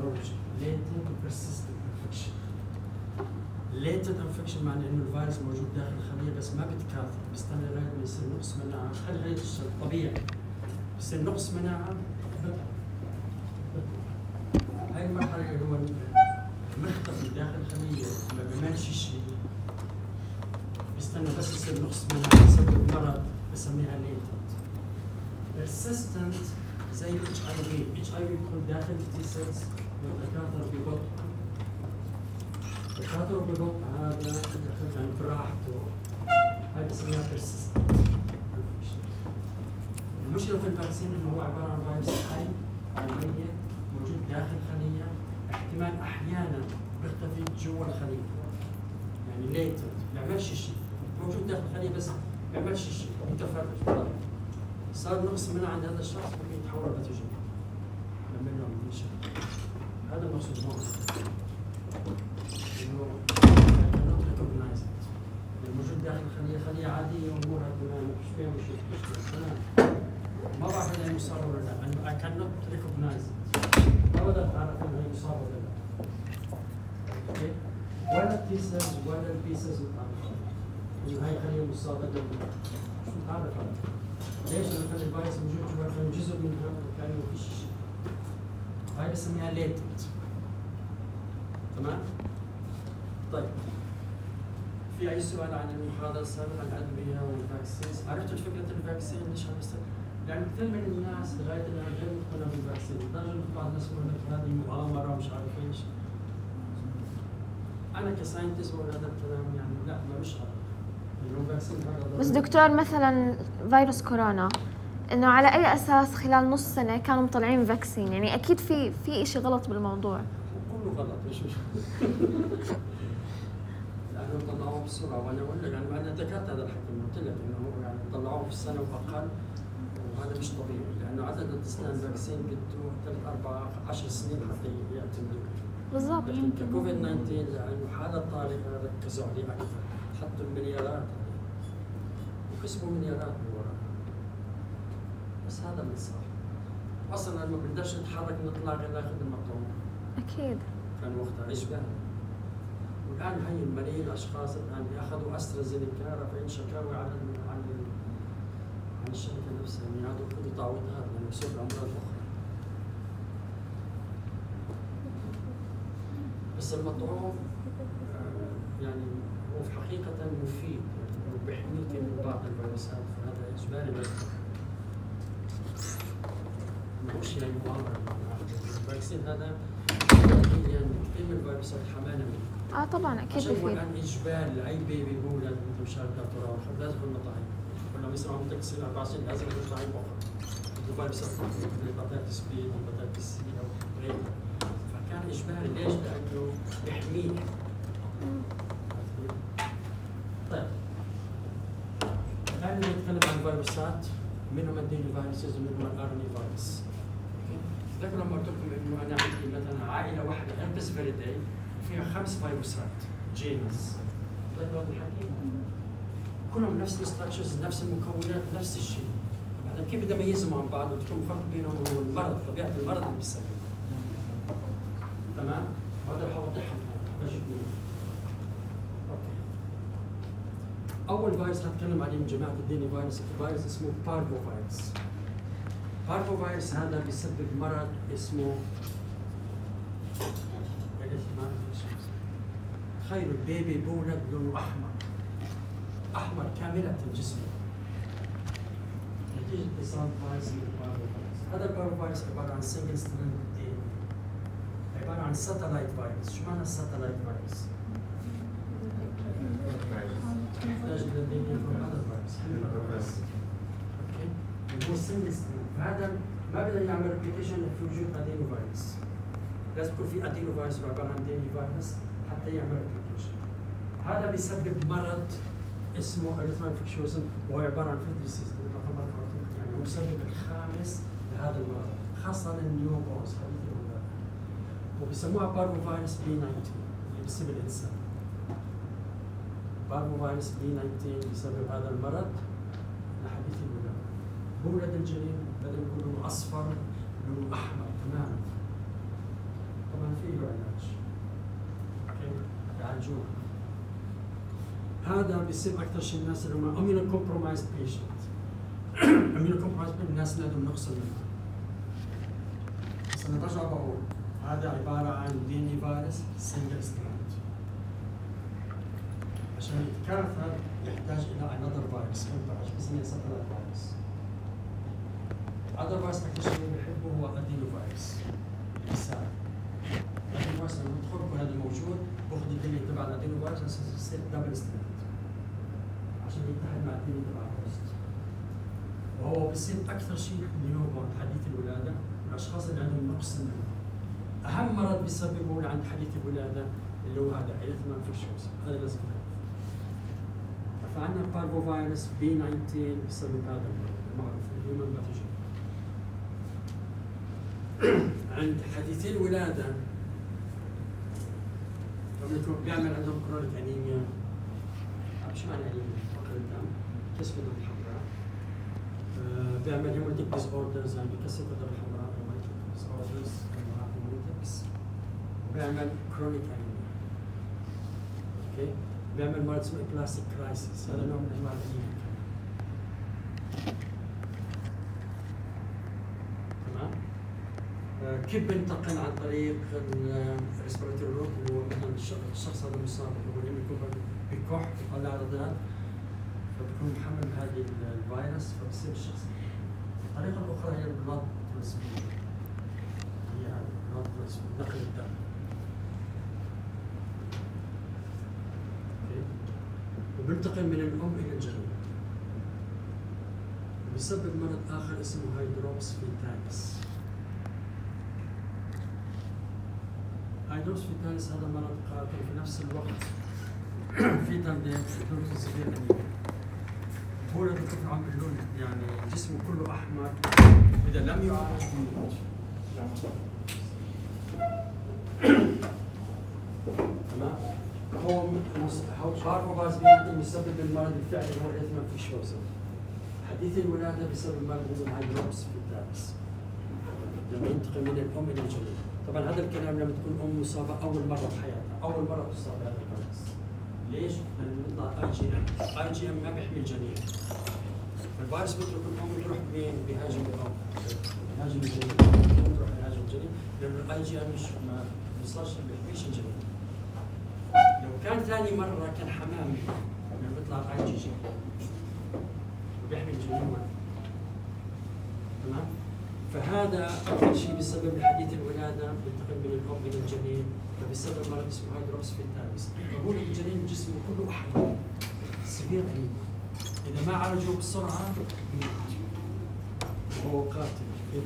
سيرولوجي latent persistent infection. latent infection معناه انه الفيروس موجود داخل الخليه بس ما بتكاثر، بيستنى لغايه ما يصير نقص مناعه، خلي هي الشيء طبيعي. بصير نقص مناعه هاي المرحله اللي هو المختفي داخل الخليه ما بيعملش شيء، بيستنى بس يصير نقص مناعه بسبب مرض بسميها latent. persistent زي HIV بيكون داخل التي سيلز ويتكاثر ببطء. التكاثر ببطء هذا يعني براحته، هاي بسميها persistent. المشكلة في الفاكسين انه هو عبارة عن فيروس حي عملية موجود داخل الخلية، احتمال احيانا بيختفي جوا الخلية. يعني ليتنت ما بيعملش شيء، موجود داخل الخلية بس ما بيعملش شيء، متفرج. صار نقص منه عند هذا الشخص ممكن يتحول باتوجين. نعمل له عملية. هذا المقصود هون. انه not recognized. الموجود داخل الخلية خلية عادية وامورها تمام، مش فيها مشكلة. ما بعرف اذا هي مصابة ولا لا، لانه I cannot recognize it. ما بقدر اعرف انه هي مصابة ولا لا. اوكي؟ ولا التي سيلز ولا البي سيلز متعرفة. انه هي خلية مصابة ولا لا. مش متعرف عليها. ليش؟ لأن الفيروس موجود جوا كان جزء منها وكأنه ما فيش شيء. هاي بسميها ليتنت. تمام؟ طيب. في أي سؤال عن المحاضرة السابقة عن الأدوية والفاكسينز؟ عرفتوا فكرة الفاكسين ليش عم بيصير؟ لأن كثير من الناس لغاية الآن غير مقتنعة بالفاكسين، لدرجة إنه بعض الناس يقول لك هذه مؤامرة ومش عارف ايش. أنا كساينتست بقول هذا الكلام يعني لا ملوش علاقة. بس دكتور مثلا فيروس كورونا انه على اي اساس خلال نص سنه كانوا مطلعين فاكسين؟ يعني اكيد في شيء غلط بالموضوع. كله غلط مش لانه طلعوه بسرعه، وانا اقول لك انا ذكرت هذا الحكي قلت لك انه يعني طلعوه في السنه واقل، وهذا مش طبيعي لانه عدد تصنيع الفاكسين بده 3 4 10 سنين حتى يعتمدوا. بالضبط. كوفيد 19 لانه حاله طارئه ركزوا عليه اكثر، حطوا المليارات وكسبوا مليارات من وراء. بس هذا اللي صار. اصلا ما بنقدرش نتحرك نطلع غير ناخذ المطعوم. اكيد. كان وقتها اجباري. والان هي الملايين الاشخاص الان بياخذوا استرازينيكا رافعين شكاوى عن الشركه نفسها، يعني هذا كله تعويضات لانه بصير امراض اخرى. بس المطعوم يعني هو في حقيقه مفيد، بيحميك من بعض الفيروسات، فهذا اجباري بس ماهوش يعني مؤامره. الفاكسين هذا يعني كثير من الفيروسات حمانا منه. طبعا اكيد عشان بفيد. الان اجباري لاي بيبي مولد مثل مشاركات تراوح لازم المطاعم، ولما يصير عمره 6 4 سنين لازم المطاعم اخرى. الفيروسات مثل الهيباتيتس بي والهيباتيتس سي او غيره. فكان اجباري ليش؟ لانه يحميك. طيب الآن نتكلم عن الفيروسات، منهم الديني فيروسز ومنهم الارني فيروس. تذكروا لما قلت لكم انه انا عندي مثلا عائله واحده هربس فيريداي فيها 5 فيروسات جينز. تذكروا هذا الحكي؟ كلهم نفس الاستراكشرز، نفس المكونات، نفس الشيء. بعدين كيف بدي اميزهم عن بعض وتكون فرق بينهم هو المرض، طبيعه المرض اللي بيسبب. تمام؟ هذا اللي حوضحهم أول فيروس هتكلم عليه من جماعة الديني فيروس اسمه بارفو فيروس. بارفو فيروس هذا بيسبب مرض اسمه تخيلوا البيبي بولد لونه أحمر كاملة جسمه. نتيجة اتصال فيروس بالبارفو فيروس. هذا البارفو فيروس عبارة عن سنجل ستراند دي، عبارة عن ساتلايت فيروس. شو معنى الساتلايت فيروس؟ يحتاج الى DNA from other virus. اوكي؟ هو سنجل ستراند، فهذا ما بده يعمل ريبليكيشن في وجود ادينو فيروس. لازم يكون في ادينو فيروس عباره عن ديني فيروس حتى يعمل ريبليكيشن. هذا بيسبب مرض اسمه اريثروانفكشوزن، وهو عباره عن فيت ديسيز يعني هو المسبب الخامس لهذا المرض، خاصه للنيو بورنز خلية الولادة. وبيسموها بارفو فيروس B19 اللي بيسبب الانسان. بارفو فيروس B19 بسبب هذا المرض لحديث الولادة. بولد الجنين بدل يكون لونه اصفر لونه احمر تماما. يحتاجونها. هذا بيصير اكثر شيء الناس اللي هم اميونو كومبرومايزد بيشنت. اميونو كومبرومايزد الناس اللي عندهم نقص المناعه. بس انا برجع بقول هذا عباره عن دي ان اي فيروس سنجل ستراند. عشان يتكاثر يحتاج الى another فيروس، عشان بسميه ساتلايت فيروس. other فيروس اكثر شيء بحبه هو ادينو فيروس. الانسان. ادينو فيروس لما يدخل بكون هذا موجود باخذ الدي ان تبع الادينو فيروس على اساس يصير دبل ستراند. عشان يتحد مع الدي ان تبع الهوست. وهو بصير اكثر شيء نيوبورن حديث الولاده، الاشخاص اللي عندهم نقص المناعه. اهم مرض بيسببه عند حديث الولاده اللي هو هذا ايثمان فيشوس، هذا لازم نعرف. فعندنا بارفو فيروس بي 19 بسبب هذا المرض المعروف الهيومن باثوجين. عند حديثي الولاده بيعمل عندهم كرونيك انيميا. شو معنى انيميا؟ فقر الدم، كسر الدم الحمراء. بيعمل هيموليتيك ديس اوردرز، يعني بيكسر الدم الحمراء، هيموليتيك ديس اوردرز، هيموليتكس. وبيعمل كرونيك انيميا. اوكي؟ بيعمل مرض اسمه بلاستيك كرايسيس، هذا نوع من انواع الانيميا. تمام؟ كيف بينتقل عن طريق الريسبيراتوري روت اللي هو مثلا الشخص هذا المصاب اللي هو بيكون بكح بيطلع رذاذ فبيكون محمل بهذه الفيروس فبصير الشخص. الطريقة الأخرى هي البلاد ترانسفيوجن. هي البلاد ترانسفيوجن نقل الدم. وبينتقل من الأم إلى الجنين. بيسبب مرض آخر اسمه هيدروبس فيتاليس. هيدروبس فيتاليس هذا مرض قاتل في نفس الوقت في تمديد في صغير أنيميا. هو اللي الطفل عم باللون يعني جسمه كله أحمر إذا لم يعالج بيموت. تمام؟ هو بارفو فيروس بيسبب المرض الفعلي اللي هو الاثمان فيشوس. حديث الولاده بسبب مرض اسمه هيدروبس فيتاليس. لما ينتقل من الام الى الجنين. طبعا هذا الكلام لما تكون ام مصابه اول مره بحياتها، اول مره تصاب بهذا الفيروس. ليش؟ لانه بيطلع اي جي ام، اي جي ام ما بيحمي الجنين. فالفيروس بيترك الام بيروح بين بيهاجم الام، بيهاجم الجنين، بيروح بيهاجم الجنين، لانه الاي جي ام مش ما بيوصلش ما بيحميش الجنين. لو كان ثاني مرة كان حمامي لما بيطلع اي جي جي وبيحمي الجنين. تمام؟ فهذا أول شيء بسبب حديث الولادة بينتقل من الأم إلى الجنين فبسبب مرض اسمه هيدروبس فيتاليس. فهو الجنين جسمه كله أحمر سفير أنيميا. إذا ما عالجوه بسرعة يموت وهو قاتل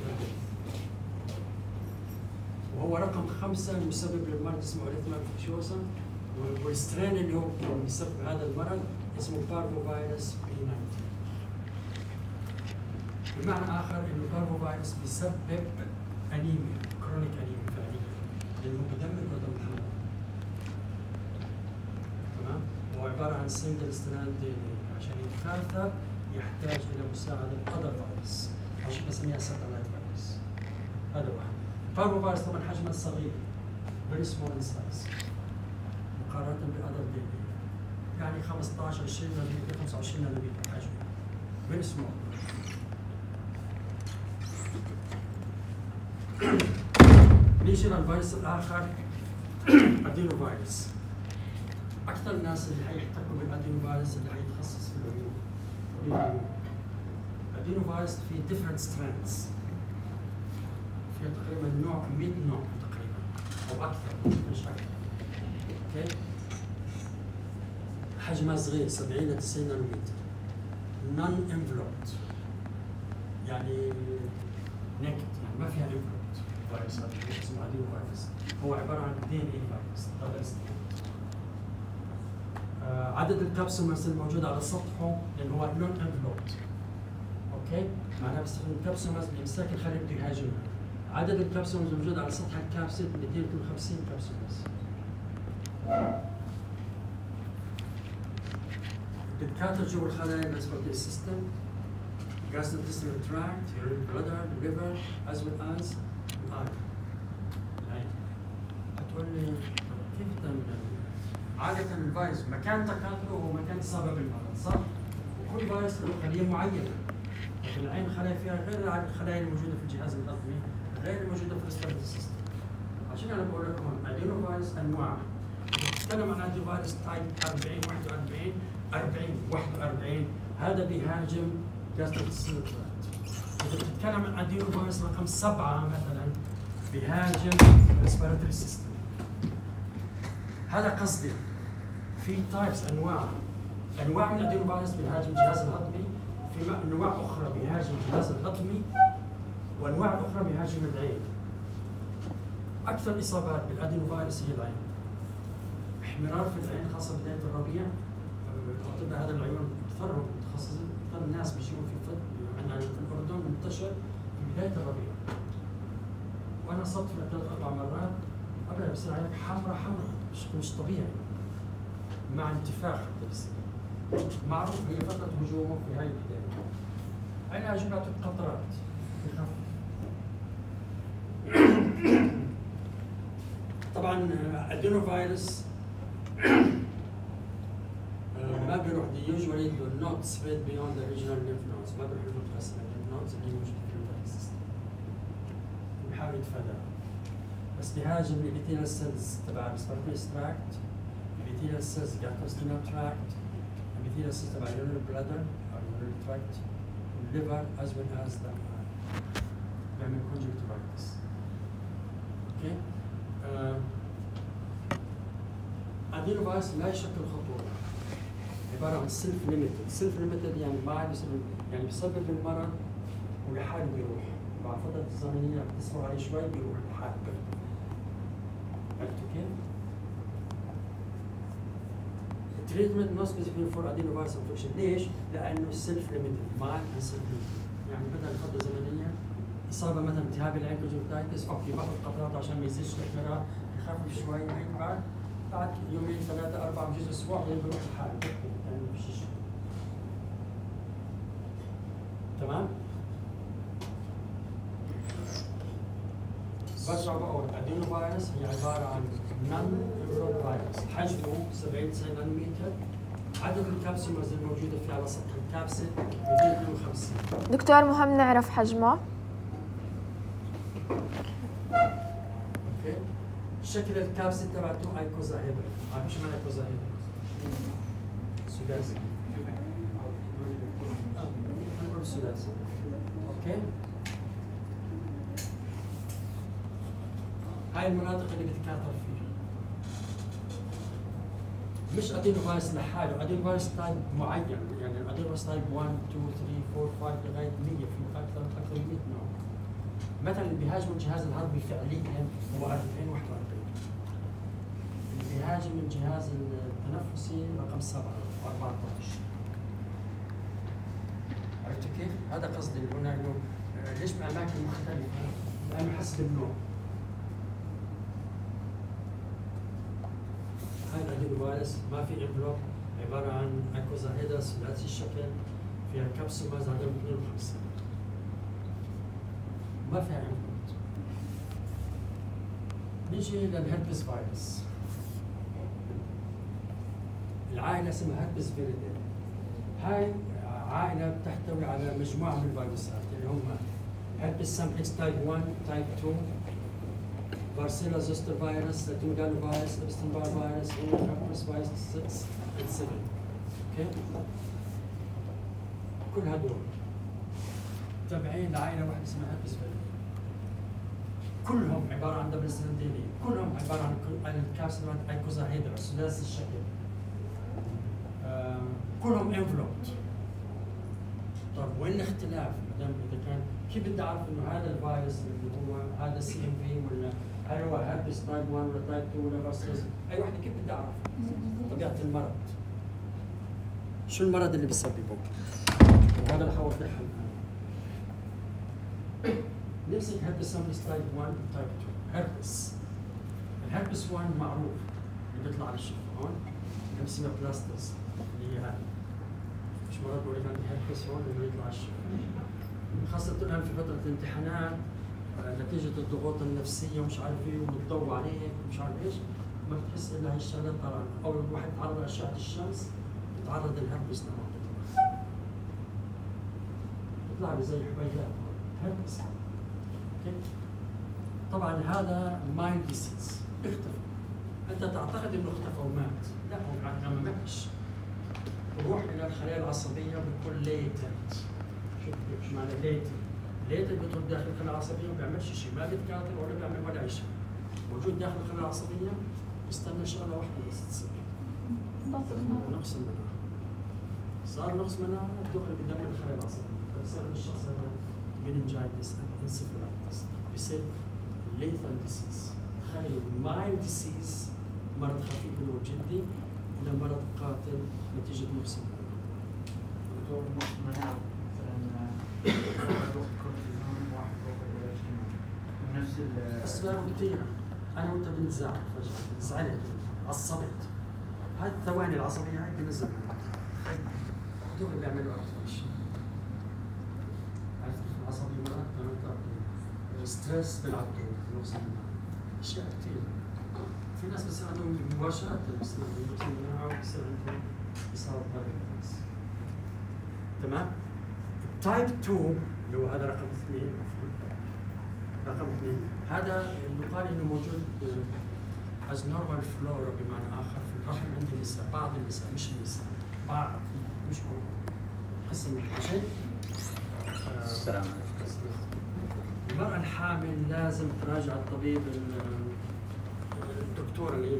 وهو رقم 5 المسبب للمرض اسمه الاثمان فيشوسا. والسترين اللي هو بيسبب هذا المرض اسمه بارفو فيروس بي 19. بمعنى اخر انه بارفو فيروس بيسبب انيميا، كرونيك انيميا فعليا، لانه بدمر الدم الحمراء. تمام؟ هو عباره عن سنجل ستراند دي ان اي، عشان يتكاثر يحتاج الى مساعده اذر فيروس، عشان بسميها ساتلايت فيروس. هذا واحد. بارفو فيروس طبعا حجمه صغير، فيري سمول ان سايز. مقارنة بأذر دي ان اي. يعني 15 20 نانومتر 25 نانومتر حجمه. فيري سمول. نيجي للفيروس الآخر أدينو فيروس. أكثر الناس اللي حيحتكوا بالأدينو فيروس اللي حيتخصص في العيون. أدينو فيروس في different strands. في تقريبا 100 نوع تقريبا أو أكثر مش أكثر. اوكي؟ حجمها صغير 70 ل 90 نانومتر. نون انفلوبت يعني نكت يعني ما فيها انفلوبت. فيروس هذا اسمه ادينو فيروس. هو عباره عن دي ان اي فيروس دبل ستراند. عدد الكبسولز الموجوده على سطحه لانه هو نون انفلوبت. اوكي؟ معناها بيستخدم الكبسولز لامساك الخليه بده يهاجمها. عدد الكبسولز الموجوده على سطح الكبسول 250 كبسولز. بتكاثر جوا الخلايا الريسبيراتوري سيستم، gastrointestinal tract, bladder, liver, as well as الآية. هتقول لي كيف تعمل؟ عادة الفيروس مكان تكاثره هو مكان إصابة بالمرض، صح؟ وكل فيروس له خلية معينة. لكن العين الخلايا فيها غير الخلايا الموجودة في الجهاز الهضمي، غير الموجودة في الريسبيراتوري سيستم. عشان أنا بقول لكم أدينو فيروس أنواع. نتكلم عن أدينو فيروس تايب 40 41 40 41 هذا بيهاجم جاستروانترال تراكت. إذا بتتكلم عن أدينو فيروس رقم 7 مثلا بيهاجم الريسبيراتوري سيستم. هذا قصدي في تايبس انواع من الادينو فيروس بيهاجم الجهاز الهضمي، في انواع اخرى بيهاجم الجهاز الهضمي، وانواع اخرى بيهاجم العين. اكثر اصابات بالادينو فيروس هي العين. احمرار في العين خاصه بدايه الربيع، اطباء هذا العيون اكثرهم متخصصين، اكثر الناس بيجوا في عندنا في الاردن منتشر في بدايه الربيع. وانا صرت في 3-4 مرات ابدا بصير عينك حمراء مش طبيعي مع انتفاخ حتى بصير. معروف هي فتره هجومه في هاي البدايه. علاج بعطي قطرات بخفف. طبعا ادينو فيروس ما بيروح usually do not spread beyond the regional lymph nodes، ما بيروح يتوسع lymph nodes اللي موجوده في الليمفاتيك سيستم. بيحاول يتفاداها. بس بيهاجم الابيثيليال سيلز تبع الريسبيراتوري تراكت، الابيثيليال سيلز جاستروانترال تراكت، الابيثيليال سيلز تبع اليورينري بلادر او اليورينري تراكت، والليفر as well as the بيعمل conjunctivitis. اوكي؟ ادينو فيروس لا يشكل خطوره. عباره عن سيلف ليميتد يعني ما يعني بيسبب المرض وبحاله بيروح. بعد فترة زمنية بتصبر عليه شوي بيروح الحال بيختفي. عرفتوا كيف؟ التريتمنت نو سبيسيفيك فور ادينو فيروس انفكشن، ليش؟ لأنه سيلف ليميتد ما سيلف ليميتد، يعني بدل فترة زمنية إصابة مثلا التهاب العين كونجكتيفايتس، أوكي باخذ قطرات عشان ما يزيدش الإحمرار، يخفف شوي هيك بعد يومين 3 4 بجوز أسبوع بيروح الحال بيختفي، يعني ما فيش شيء. تمام؟ برجع بقول ادينو فيروس هي عباره عن نون انفلوب فيروس، حجمه 70 نانومتر، عدد الكبسولز الموجوده فيه على سطح الكبسه 252. دكتور مهم نعرف حجمه. اوكي، شكل الكبسه تبعته ايكوزاهيدرال، عارف شو معنى ايكوزاهيدرال؟ سداسي. نقول سداسي. اوكي؟ هاي المناطق اللي بتتكاثر فيها. مش ادينو فيروس لحاله، ادينو فيروس تايب معين، يعني ادينو فيروس تايب 1 2 3 4 5 لغايه 100 في اكثر من 100 نوع. مثلا اللي بيهاجموا الجهاز الهضمي فعليا هو 2041. اللي بيهاجم الجهاز التنفسي رقم 7 و14. عرفتوا كيف؟ هذا قصدي اللي قلنا انه ليش باماكن مختلفه؟ لانه حسب النوع. هاي الادينو فيروس ما في انفلوب، عباره عن ايكوزاهيدرال ثلاثي الشكل، فيها كبسولز عدد 52. ما فيها انفلوب. نيجي للهربس فيروس. العائله اسمها هربس فيريدي. هاي عائله بتحتوي على مجموعه من الفيروسات اللي هم هربس سامبلكس تايب 1 تايب 2 فارسيلا زوستر فيروس، تونجالو فيروس، ابستن بار فيروس، هربس فيروس 6 and 7. اوكي؟ كل هدول تابعين لعائله واحده اسمها هربس فيريدي. كلهم عباره عن دبل سنديني، كلهم عباره عن الكابسول ايكوزاهيدرال ثلاثي الشكل. كلهم انفلوبت. طيب وين الاختلاف؟ ما اذا كان كيف بدي اعرف انه هذا الفيروس اللي هو هذا سي ام في ولا هل هو هربس تايب 1 ولا تايب 2 ولا فارسيلا؟ اي وحده كيف بدي اعرف؟ طبيعه المرض. شو المرض اللي بيسببه؟ وهذا اللي حوضحها الان. نمسك هربس سامبلكس تايب 1 وتايب 2. هربس. الهربس 1 معروف اللي بيطلع على الشفه هون، نسميها بلاسترز اللي هي هاي. مش مرات بقول لك عندي هربس هون اللي يطلع على الشفه. خاصة الآن في فترة الامتحانات نتيجة الضغوط النفسية ومش عارف ايه وبتضوي عليك ومش عارف ايش، ما بتحس الا هي الشغلات طالعه، او الواحد تعرض لاشعه الشمس يتعرض للهربس تبعه بيطلع له زي حبيبات هربس. اوكي؟ طبعا هذا مايند ديسيز اختفى. انت تعتقد انه اختفى ومات، لا هو ما ماتش. بروح الى الخلايا العصبيه بيكون ليتنت. شوف معنى ليتنت؟ ليتنت بيدخل داخل الخلايا العصبيه وما بيعملش شيء، ما بيتكاثر ولا بيعمل ولا شيء. موجود داخل الخلايا العصبيه يستنى شغله واحده بس تصير. نقص المناعه. صار نقص مناعه دخل بدم الخلايا العصبيه، فبصير الشخص هذا مننجايتس انسفلايتس، بصير ليثال ديسيز. تخيل مايلد ديسيز، مرض خفيف اللي هو جدي، الى مرض قاتل نتيجه نقص المناعه. دكتور نقص مناعه مثلا كورتيزون واحد فوق نفس اسباب كثيره. انا وانت بنتزاعل فجاه، زعلت، عصبت، هاي الثواني العصبيه هاي بنزل دول بيعملوا اكثر شيء. عرفت العصبيه مرات الستريس بيلعب دور في نقص المناعه. اشياء كثير. في ناس بصير عندهم مباشره بصير عندهم نقص المناعه وبصير عندهم اصابه باراليز. تمام؟ تايب 2 اللي هو هذا رقم 2 رقم 2 هذا يقال انه موجود از نورمال فلورا بمعنى اخر في الرحم عند النساء، بعض النساء مش النساء، بعض مش كل قسم الحجم. السلام عليكم. المرأة الحامل لازم تراجع الطبيب الدكتور اللي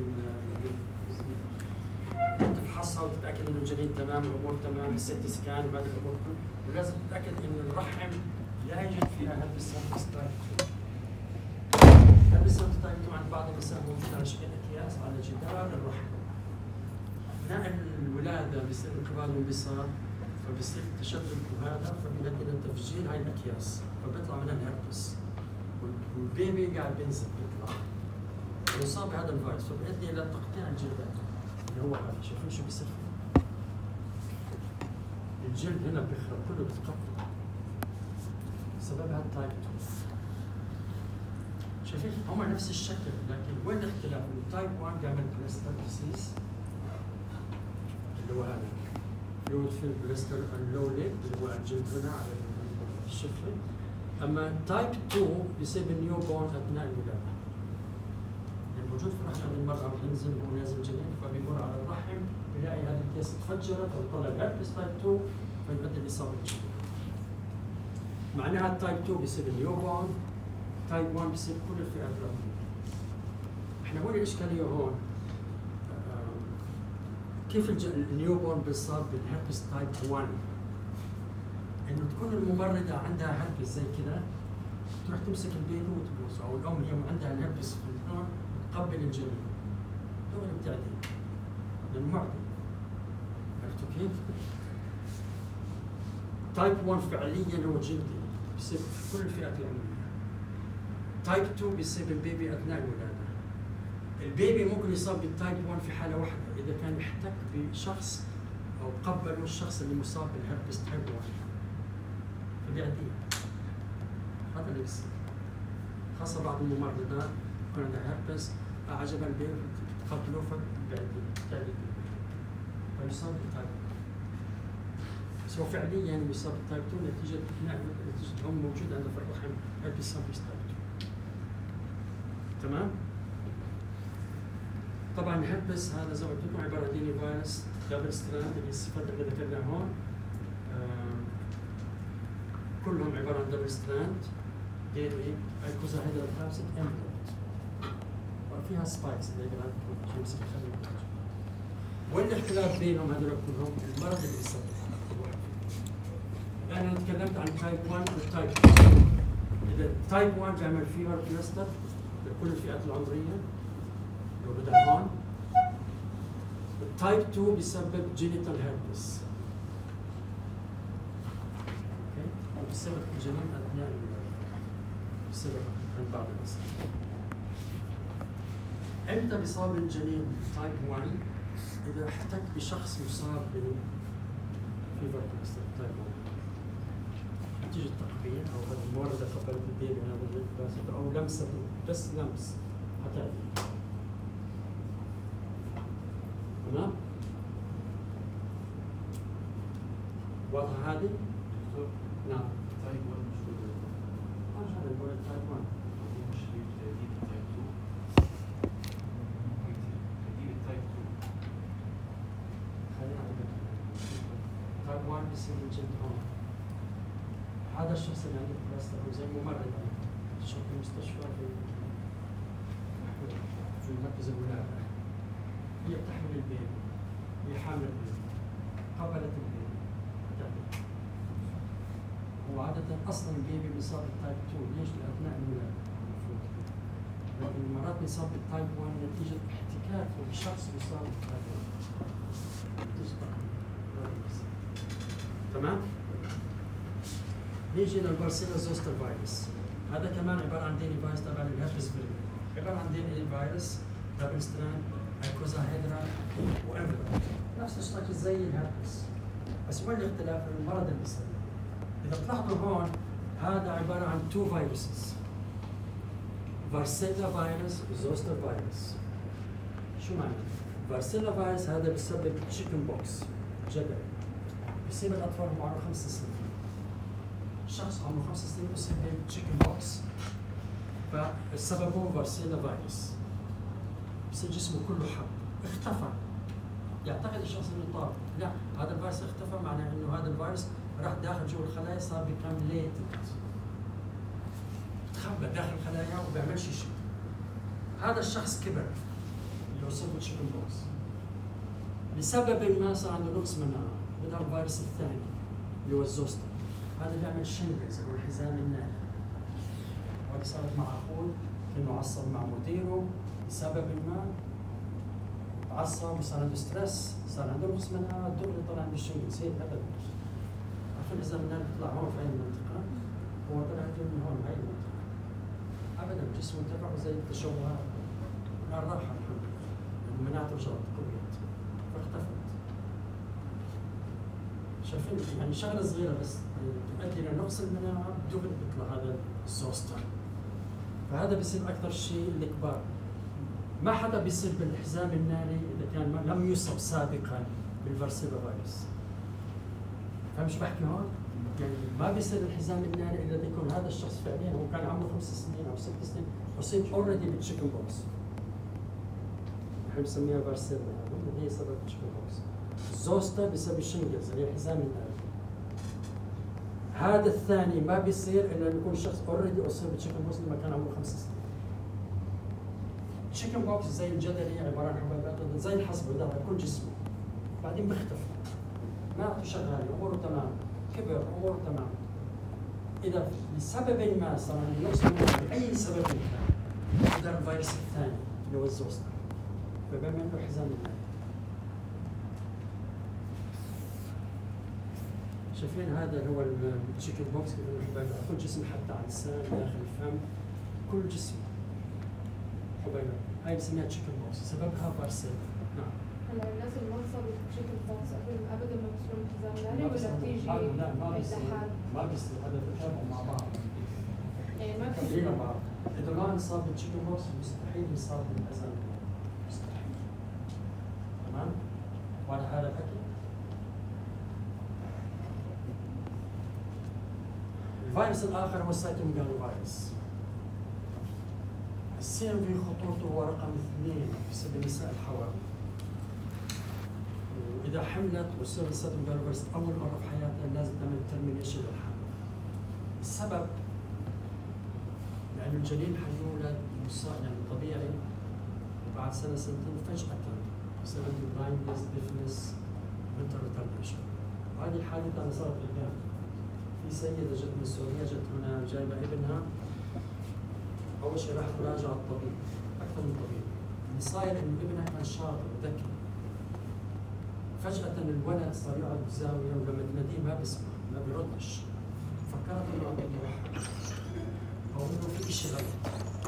تفحصها وتتاكد انه الجنين تمام، الامور تمام، الست سكان وبعد الامور كلها، ولازم تتاكد انه الرحم لا يوجد فيها هربس تايب 2. هربس تايب 2 عند بعض النساء موجود على شكل اكياس على جدار الرحم. اثناء الولاده بيصير انقباض وانبساط، فبصير تشدد وهذا فبيؤدي الى تفجير هاي الاكياس، فبيطلع منها الهربس. والبيبي قاعد بينزل بيطلع ويصاب بهذا الفيروس، فبيؤدي الى تقطيع الجلدات اللي هو هذا. شايفين شو بيصير فيه؟ الجلد هنا بيخرب كله بيتقطع. سببها التايب 2. شايفين هم نفس الشكل، لكن وين الاختلاف؟ التايب 1 بيعمل بلاستر ديسيز اللي هو هذا، اللي هو في البلاستر اللولي اللي هو الجلد هنا على الشفه. اما تايب 2 بيصير بالنيو بورن اثناء الولاده. موجود في رحم المرأة وبينزل وهو نازل جنين، فبيمر على الرحم بيلاقي هذه الكيس تفجرت وطلع الهربس تايب 2 فيؤدي لإصابة الجنين. معناها التايب 2 بيصير النيو بورن، تايب 1 بيصير كل الفئات العمرية. احنا وين الإشكالية هون؟ كيف النيو بورن بيصاب بالهربس تايب 1؟ إنه تكون الممرضة عندها هربس زي كذا، تروح تمسك البيبي وتبوسه، أو الأم هي عندها الهربس في الحضن قبل الجنين دغري بتعدي لانه معدي. عرفتوا كيف؟ تايب 1 فعليا هو جلدي بيصير في كل الفئات العمريه. تايب 2 بيصير بالبيبي اثناء الولاده. البيبي ممكن يصاب بالتايب 1 في حاله واحده، اذا كان احتك بشخص او قبله الشخص اللي مصاب بالهربس تايب 1 فبيعديه. هذا اللي بيصير. خاصه بعض الممرضات يكون عندها هربس عجب البيبي تقبله فبالتالي فيصاب بالتايب. بس هو فعليا يصاب بالتايب 2 نتيجه هم موجود عنده في الرحم هربس سامبلز تايب 2. تمام؟ طبعا الهربس هذا زي ما قلت لكم عباره عن ديني فيروس دبل ستراند اللي الصفات اللي ذكرناها هون كلهم عباره عن دبل ستراند دي ان اي ايكوزا هيدروكابسيد امبلت فيها سبايكس اللي يقدر يمسك يخليه. وين الاختلاف بينهم هذول كلهم؟ المرض اللي يسبب. يعني انا تكلمت عن تايب 1 والتايب 2. اذا تايب 1 بيعمل فيبر بلاستر لكل الفئات العمريه لو بدا هون. التايب 2 بيسبب جينيتال هيربس. اوكي؟ بسبب الجنين اثناء الولاده. بسبب عند بعض الناس. امتى بيصاب الجنين تايب 1؟ اذا احتك بشخص مصاب بالفيبر بلاستر تايب 1 نتيجه تقبيل او الموردة قبلت البيبي هذا البلاستر او لمسه بس لمس حتى تمام؟ واضحة هذه؟ دكتور نعم. تايب 1 مش مش هذا نقول تايب 1. مش تجديد التايب 2 تجديد التايب 2 خلينا نقول تايب 1 بيصير من جد هون. هذا الشخص اللي عنده كوليسترول هو زي ممرض تشوف في المستشفى في مركز الولادة. هي بتحمل البيبي، هي حامل البيبي، قبلت البيبي. وعادة أصلا البيبي بيصاب بالتايب 2 ليش؟ لأثناء الولادة المفروض. لكن مرات بيصاب بالتايب 1 نتيجة احتكاكه بشخص بيصاب بالتايب 1. تمام؟ نيجي للبارسيلا زوستر فيروس. هذا كمان عبارة عن ديني فيروس تبع الهربس فيروس. عبارة عن ديني فيروس دابلستران ايكوزاهيدرا وانفلوب. نفس الشكل زي الهربس. بس وين الاختلاف؟ المرض اللي بيصير. إذا بتلاحظوا هون هذا عبارة عن 2 فيروسز. فارسيلا فيروس وزوستر فيروس. شو معنى؟ فارسيلا فيروس هذا بيسبب تشيكن بوكس جدري. بيصيب الأطفال هم عمره 5 سنين. شخص عمره 5 سنين بيصيب بالتشيكن بوكس. فالسبب هو فارسيلا فيروس. بصير جسمه كله حب، اختفى. يعتقد الشخص انه طار، لا هذا الفيروس اختفى، معناه انه هذا الفيروس راح داخل جوا الخلايا صار بيكم ليتنت. تخبى داخل الخلايا وما بيعملش شيء. هذا الشخص كبر اللي وصفه تشيكن بوكس. لسبب ما صار عنده نقص مناعة، بدا الفيروس الثاني اللي هو الزوستر. هذا بيعمل شنجز او الحزام الناري. وهذه صارت مع اخوه انه عصب مع مديره لسبب ما، عصب وصار عنده ستريس، صار عنده نقص مناعة، دغري طلع عنده شنجز. هيك ابدا. عارفين الحزام الناري بيطلع هون في اي منطقة؟ هو طلع عنده من هون بأي منطقة. ابدا جسمه تبعه زي التشوهات. نار راحة الحمد لله. مناعته رجعت قويت فاختفت. شايفين يعني شغله صغيره بس تؤدي الى نقص المناعه دغري بيطلع هذا الزوستر. فهذا بيصير اكثر شيء الكبار. ما حدا بيصير بالحزام الناري اذا كان لم يصب سابقا بالفارسيلا فيروس. فاهم شو بحكي هون؟ يعني ما بيصير الحزام الناري الا اذا يكون هذا الشخص فعليا هو كان عمره 5 سنين او 6 سنين وصيب اوريدي بالتشيكن بوكس. نحن بنسميها فارسيلا، هي سبب التشيكن بوكس. الزوستر بسبب الشنجلز اللي هي حزام الناري. هذا الثاني ما بيصير الا انه يكون الشخص اوريدي اصيب بالتشيكن بوكس لما كان عمره 5 سنين. التشيكن بوكس زي الجدري عباره عن حبيبات زي الحصبه بيضل على كل جسمه. بعدين بيختفي. مناعته شغاله، اموره تمام، كبر، اموره تمام. اذا لسبب ما صار عنده نقص مناعه باي سبب كان، يقدر الفيروس الثاني اللي هو الزوستر. فبيعمل له حزام الناري. شايفين هذا هو التشيكن بوكس حبيبات كل جسم حتى على اللسان داخل الفم كل جسم حبيبات. هاي بنسميها تشيكن بوكس سببها فارسيلا. نعم. هلا الناس اللي ما تصابوا بتشيكن بوكس ابدا ما بيصيروا الحزام ناري ولا بتيجي لا ما بيصير لحال؟ ما بيصير هذا بيتابعوا مع بعض. يعني ما مكملين مع بعض. إذا ما انصاب بالتشيكن بوكس مستحيل يصاب بالحزام الناري. مستحيل. تمام؟ واضح هذا الحكي؟ الفيروس الآخر هو السيتوميجالو فيروس. السين في خطورته هو رقم 2 بسبب النساء الحوامل. وإذا حملت وصير السيتوميجالو فيروس أول مرة في حياتها لازم تعمل ترمينيشن للحمل. السبب لأنه الجنين حيولد يعني طبيعي وبعد سنة سنتين فجأة يصير عنده بلايندنس، ديفنس، منتال ريتارديشن. وهذه الحالة أنا صارت قدامي. في سيدة جت من السعودية جت هنا جايبة ابنها. أول شيء راح تراجع الطبيب أكثر من طبيب. اللي صاير إنه ابنها كان شاطر وذكي. فجأة الولد صار يقعد بزاوية ولما تناديه ما بيسمع، ما بيردش. فكرت إنه عنده توحد. أو إنه في شيء غلط.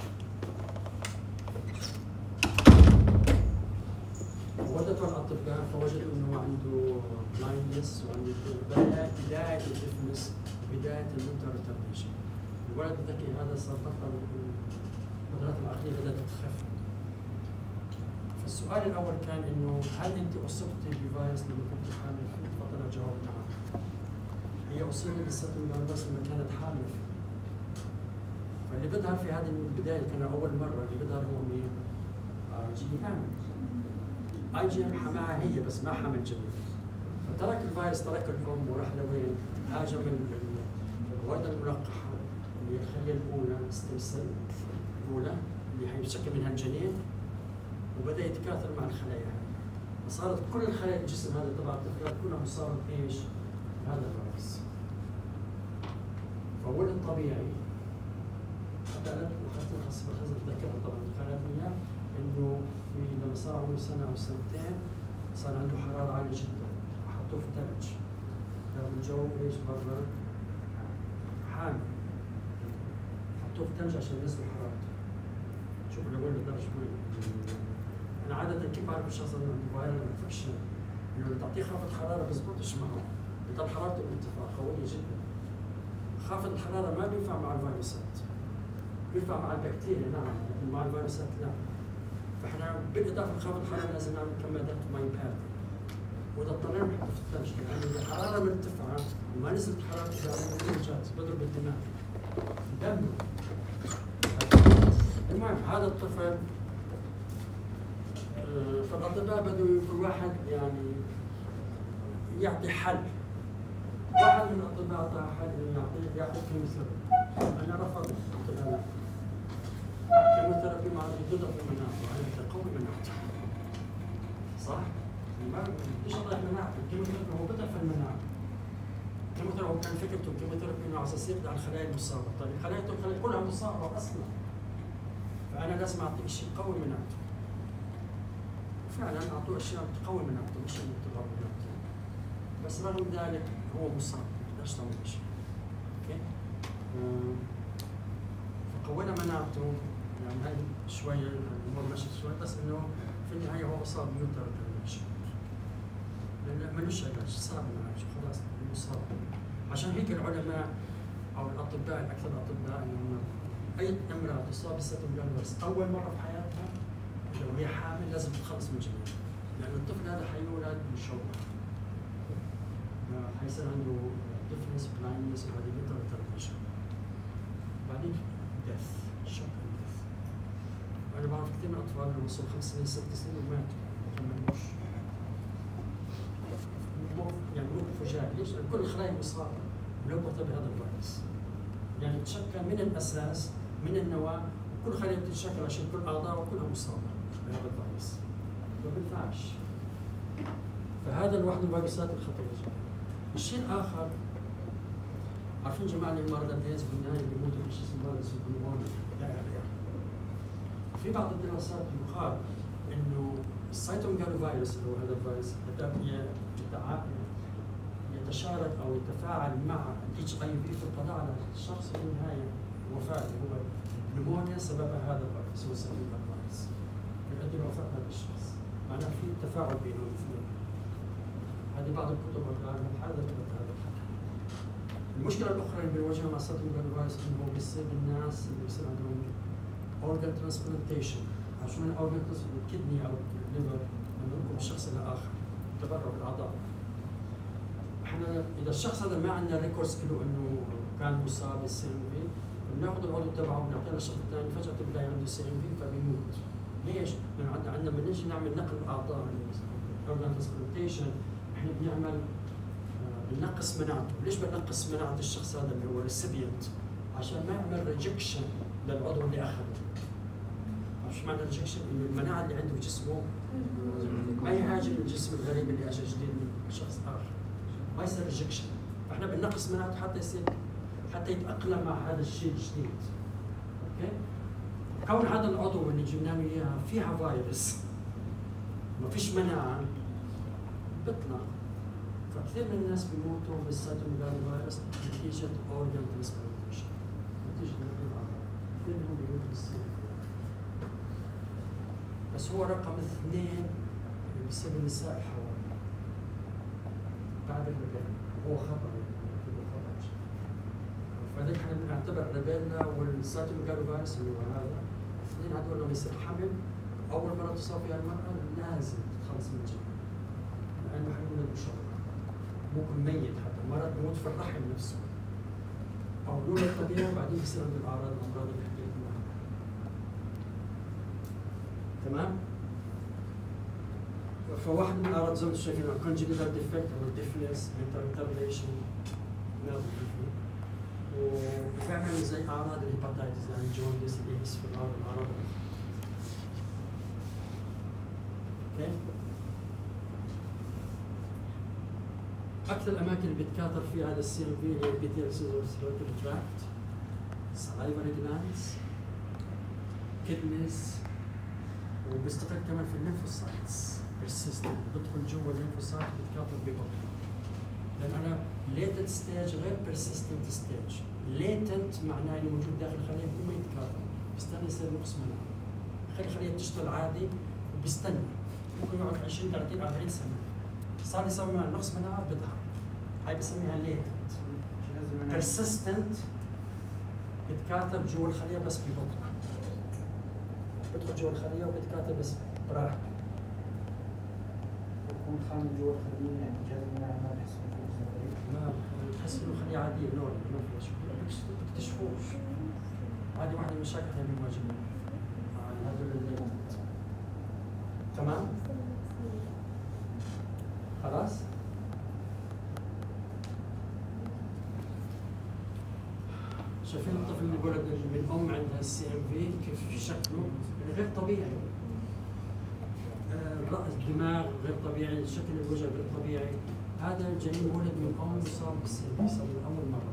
ودته الأطباء فوجدوا إنه عنده بلايندنس وعنده بداية الديفنس، بداية المنتال ريتارديشن. الولد الذكي هذا صار بطل القدرات العقلية بدأت تخف. السؤال الاول كان انه هل انت اصبتي بفيروس لما كنت حامل؟ فضل الجواب نعم. هي اصيبت بالسيتوميجالوفيروس لما كانت حامل. فاللي بيظهر في هذه البدايه كان اول مره اللي بيظهر هو مين؟ IgM. IgM حماها هي بس ما حمل جنين. فترك الفيروس، ترك الام وراح لوين؟ هاجم الغده الملقحه اللي هي الخليه الاولى، الستيم سيل الاولى اللي حيتشكل منها الجنين، وبدا يتكاثر مع الخلايا هذه. فصارت كل الخلايا الجسم هذا تبع الطفلات كلها مصابه بايش؟ هذا الفيروس. فهو الطبيعي حتى انا ذكرت طبعا قالت لي انه لما صار عمره سنه او سنتين صار عنده حراره عاليه جدا، حطوه في ثلج. لو الجو ايش برا حامل، حطوه في ثلج عشان ينزلوا حرارته. شوف لوين الدرجه وين. انا عاده كيف بعرف الشخص انه عنده فايرال انفكشن؟ انه تعطيه خافض حراره بزبطش معه، بضل حرارته مرتفعه قويه جدا. خافض الحراره ما بينفع مع الفيروسات، بينفع مع البكتيريا نعم، لكن مع الفيروسات لا. فاحنا بالاضافه لخافض الحراره لازم نعمل كمادات ماي باد، واذا اضطرينا نحطه في الثلج، لان اذا الحراره مرتفعه وما نزلت حراره الدرجات بضرب الدماغ دم. المهم هذا الطفل فالاطباء بدوا كل واحد يعني يعطي حل. واحد من الاطباء اعطاه حل انه يعطي كيموثيرابي. انا رفضت، قلت له لا، الكيموثيرابي معناته تضعف مناعته، يعني تقوي مناعته. صح؟ ما بديش اضعف مناعته، الكيموثيرابي هو بضعف المناعه. الكيموثيرابي هو كان فكرته الكيموثيرابي انه على اساس يقضي على الخلايا المصابه، طيب الخلايا كلها مصابه اصلا. فانا لازم اعطيه شيء يقوي مناعته. فعلا اعطوه اشياء تقوي مناعته مش انه تضعف مناعته. بس رغم ذلك هو مصاب، ما تقدرش تعمل شيء. اوكي؟ فقوينا مناعته، يعني هاي شويه الامور مشت شوي، بس انه في النهايه هو اصاب بيوتر انفكشن. لان ملوش علاج، صعب العلاج خلاص مصاب. عشان هيك العلماء او الاطباء الاكثر اطباء انه اي امراه تصاب بالسيتوميجالوفيروس اول مره في حياتها لو هي حامل لازم تتخلص من الجنين، لان الطفل هذا حيولد مشوه. حيصير عنده ديفنس بلايندنس وهذه بترتيشن. بعدين ديث، شوك ديث. انا بعرف كثير من الاطفال اللي وصلوا 5 سنين 6 سنين وماتوا ما كملوش. يعني مو فجائي، ليش؟ لان كل الخلايا مصابه ملوثه بهذا الفيروس. يعني تشكل من الاساس من النواه، وكل خليه بتتشكل عشان كل اعضاء كلها مصابه بهذا الفيروس. ما بينفعش. فهذا لوحده من الفيروسات الخطيره جدا. الشيء الاخر، عارفين جماعه اللي مرضى الديز بالنهايه بيموتوا بشيء اسمه فيروس النمونيا، لا يعني. في بعض الدراسات يقال انه السيتوميجالوفيروس اللي هو هذا الفيروس يتشارك او يتفاعل مع الHIV في القضاء على الشخص في النهايه وفاته. هو النمونيا سببها هذا الفيروس، هو السيتوميجالوفيروس يؤدي لوفاه هذا الشخص. معناه في تفاعل بينهم الاثنين. هذه بعض الكتب والعلماء حدثت هذا الحكي. المشكله الاخرى اللي بنواجهها مع السيتوميجالوفيروس انه هو بيصيب الناس اللي بيصير عندهم organ transplantation. عشان من organ transplantation الكدني او الليفر من الشخص الاخر تبرع بالاعضاء. احنا اذا الشخص هذا ما عندنا ريكوردز له انه كان مصاب بالCMV، بناخذ العضو تبعه وبنعطيه للشخص الثاني، فجاه بتلاقي عنده CMV فبيموت. ليش؟ لانه عندنا بنجي نعمل نقل الاعضاء organ transplantation، احنا بنعمل بنقص مناعته. ليش بنقص مناعه الشخص هذا اللي هو الريسيبيانت؟ عشان ما يعمل ريجكشن للعضو اللي اخذه. مش معنى ريجكشن انه المناعه اللي عنده بجسمه ما يهاجم الجسم الغريب اللي اجى جديد من شخص اخر، ما يصير ريجكشن. فاحنا بنقص مناعته حتى يصير حتى يتاقلم مع هذا الشيء الجديد. اوكي؟ كون هذا العضو اللي جبنا له اياها فيها فيروس ما فيش مناعه بيطلع. فكثير من الناس بيموتوا بالسيتوميجالوفيروس نتيجه اورجان ترانسبلانتيشن، نتيجه نقل الاعضاء. كثير منهم بيموتوا بالسيتوميجالوفيروس. بس هو رقم 2 اللي بيصيب النساء الحوامل بعد الربيلا، هو خطر فلذلك احنا بنعتبر الربيلا والسيتوميجالوفيروس اللي هو هذا الاثنين هذول لما يصير حمل اول مره تصاب فيها المرأة لازم تتخلص من الجنين، لأنه حيولد مشوه، ممكن ميت حتى، المرض بيموت في الرحم نفسه، أو يولد طبيعي وبعدين بيصير عنده الأعراض الأمراض اللي حكيت عنها. تمام؟ فواحد من الأعراض زي ما انتم شايفين congenital defect أو deafness mental retardation وبيعمل زي أعراض الهيباتايتس يعني جوندس الإيدز في الأعراض اوكي. أكثر الأماكن اللي بيتكاثر فيها هذا السي ام في هي البيتيال سيرفيكال تراكت، salivary glands، كدنيز، وبيستقر كمان في الليمفوسايتس persistent، بدخل جوا الليمفوسايت بيتكاثر ببطء. لأن أنا latent stage غير persistent stage. latent معناه إنه موجود داخل الخلية بدون ما يتكاثر، بيستنى يصير نقص مناعة. خلي الخلية تشتغل عادي وبيستنى، ممكن يقعد 20 30 40 سنة. صار يسوي معه نقص مناعة بيظهر. هاي بسميها latent. persistent بيتكاثر جوا الخلية بس ببطء. بدخل جوا الخلية وبيتكاثر بس براحته. يكون خامل جوا الخلية يعني جهاز المناعة ما بيحس ما تحس انه خلية عادية نورمال ما فيها شيء، بتكتشفوش. هذه واحدة من المشاكل اللي بنواجهها مع هذول الليمات. تمام؟ خلاص؟ شايفين الطفل اللي ولد من ام عندها السي ام في كيف شكله غير طبيعي. الدماغ غير طبيعي، شكل الوجه غير طبيعي. هذا الجنين ولد من ام مصاب بالسي ام في، صار من اول مره.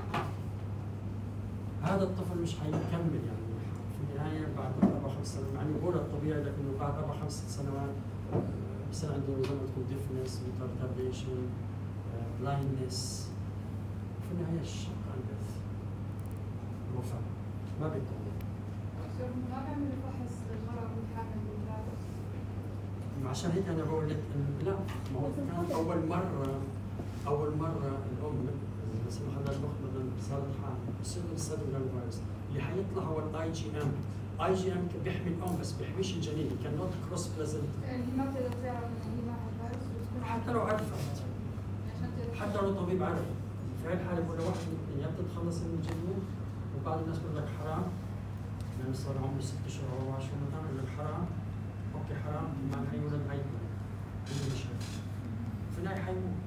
هذا الطفل مش حيكمل يعني في النهايه بعد 4 5 سنوات، مع انه ولد طبيعي لكنه بعد 4 5 سنوات بصير عنده زي ما تقول ديفنس، ريتارديشن، بلايندنس، في النهايه الشق عن البث الوفاه ما بيكون. ما بعمل فحص للمرأة والحامل والولادة. عشان هيك انا بقول لك لا، ما هو كان اول مره الام مثلا اخذنا المخ مثلا صارت حامل بصير السيرفيكال فيروس اللي حيطلع هو الاي جي ام. اي جي ام بيحمي الام بس بيحميش الجنين، كان نوت كروس بلازنت. يعني هي ما بتقدر تعرف إن هي معها الفيروس وتكون حتى لو عرفت، عشان تقدر حتى لو طبيب عرف، في هاي الحاله بقول لواحد يا بتتخلص من الجنين، وبعض الناس بيقول لك حرام يعني صار عمره 6 شهور او 10 مثلا يقول لك حرام، اوكي حرام ما حيولد هيكون مش في النهايه حيموت.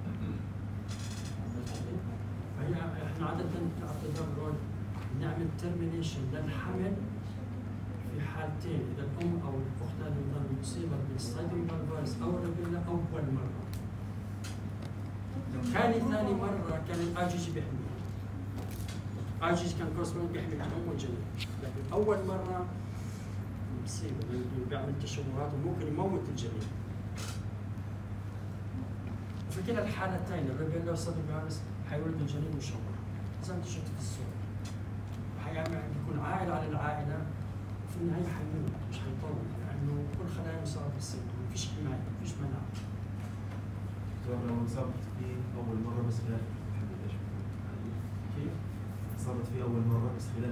فهي احنا عاده كاعتذار نعمل ترمينيشن للحمل في حالتين، اذا الام او الاخت اللي مصيبه بالسايتوميجال فيروس او الربيلا اول مره. ثاني مره كان الاي جي بيحميها. الاي جي كان كورسبوند بيحمي الام والجنين، لكن اول مره مصيبه بيعمل تشوهات وممكن يموت الجنين. وفي كلا الحالتين الربيلا والسايتوميجال فيروس حيولد الجنين مشوه زي ما انت شفت في الصوره. بيكون عائله على العائله وفي النهايه حيموت مش حيطول لانه كل خلايا مصابه بالسم، ما فيش حمايه، ما فيش مناعه. لو انصابت فيه اول مره بس خلال كيف؟ انصابت فيه اول مره بس خلال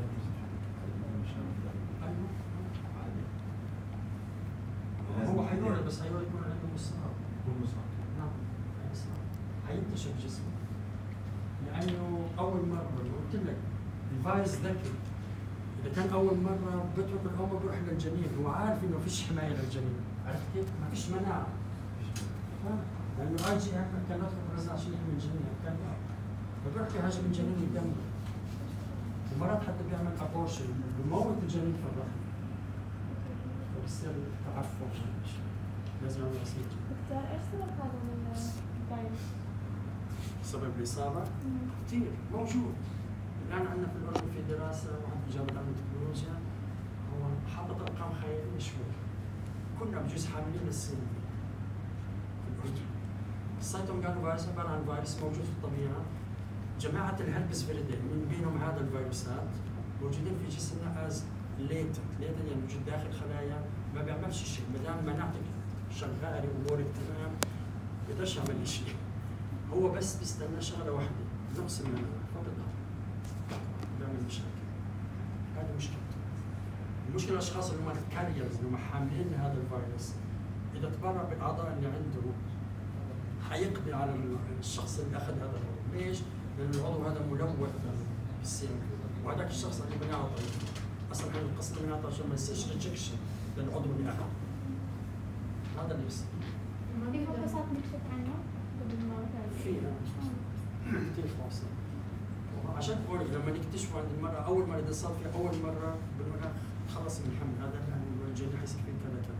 ايوه هو حيولد بس حيولد يكون عنده مصاب. يكون مصاب. نعم حينتشر جسمه لانه اول مره قلت لك الفيروس ذكي. اذا كان اول مره بترك الام بيروح للجنين، هو عارف انه فيش حمايه للجنين، عرفت كيف؟ ما فيش مناعه. لانه اي جي ام كان يدخل عشان يحمي الجنين، كان بيروح يهاجم الجنين يدمر. ومرات حتى بيعمل ابورشن بموت الجنين في الرحم. فبصير تعفن لازم يعمل عملية. دكتور ايش سبب هذا الفيروس؟ سبب الإصابة كثير موجود. الآن عندنا في الأردن في دراسة واحد جاب لنا من التكنولوجيا، هو حاطط أرقام خيالية شوي. كنا بجوز حاملين للسي ام في الأردن. السايتوميجال فيروس عبارة عن فيروس موجود في الطبيعة. جماعة الهربس فيريدي من بينهم هذا الفيروسات موجودين في جسمنا از ليتنت يعني موجود داخل خلايا ما بيعملش شيء، ما دام مناعتك شغالة وأمورك تمام ما بيقدرش يعمل شيء. هو بس بيستنى شغله واحده نقص المناعه فبيضغط بيعمل مشاكل. هذه مشكلته. المشكله الاشخاص اللي هم الكاريرز اللي هم حاملين لهذا الفيروس اذا تبرع بالاعضاء اللي عنده حيقضي على الشخص اللي اخذ هذا العضو، ليش؟ لان العضو هذا ملوث بالسيرم، وهذاك الشخص اللي بنعطي اصلا احنا القصه اللي بنعطي عشان ما يصيرش ريجكشن للعضو اللي اخذ. هذا اللي بيصير. في فحوصات نكشف عنه قبل ما فيها كثير فاصل. عشان بقول لك لما نكتشفه عند المرأة أول مرة إذا صار في أول مرة بنقول لها خلص من الحمل هذا يعني الجنين حيصير فيه كذا كذا.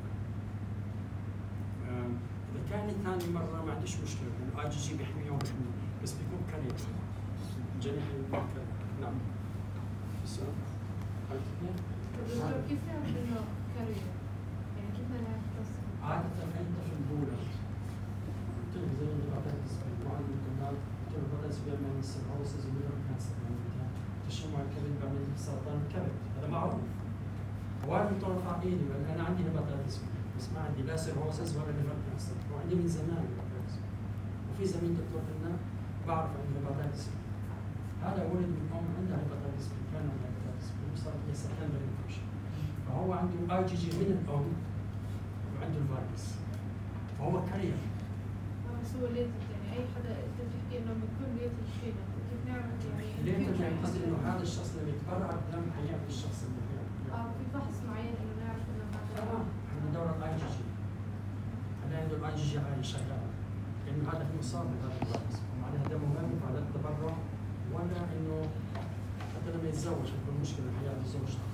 إذا كان ثاني مرة ما عنديش مشكلة لأنه آي جي جي بيحميه وبيحميه بس بيكون كريم. الجنين حيكون كريم. نعم. السؤال؟ دكتور كيف نعرف انه كارير؟ يعني كيف نعرف تصل؟ عادة أنت في البولة قلت لك زي اللي بعدين تسبيل وعند البنات قلت له بدأ يسبيل من السيرهوسز ومن الكانسر يعني تشمع الكبد بعمل سرطان الكبد هذا معروف. وأنا متوقع إيدي لأن أنا عندي هيباتيتس بس ما عندي لا سيرهوسز ولا ليفر كانسر وعندي من زمان هيباتيتس. وفي زميل دكتور قلنا بعرف عندي هيباتيتس هذا ولد من أم عندها هيباتيتس كان عنده هيباتيتس صار هي سكندري انفكشن فهو عنده آي جي جي من الأم وعنده الفيروس فهو كارير. بس هو ليتد يعني اي حدا انت بتحكي انه بيكون ليتد فينا كيف نعرف يعني ليه انت يعني قصدي انه هذا الشخص لما يتبرع بدم حيعمل الشخص اللي حيعمل في فحص معين انه نعرف انه هذا احنا ندور على الاي جي جي احنا عنده الاي جي جي عالي شغال لانه هذا في مصاب بهذا الفيروس ومعناها ده مهم على التبرع ولا انه حتى لما يتزوج يكون مشكله حياه زوجته